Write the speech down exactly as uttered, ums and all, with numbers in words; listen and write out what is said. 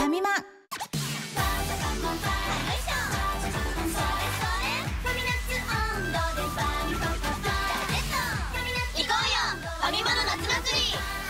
ァミマ。 行こうよファミマの夏祭り。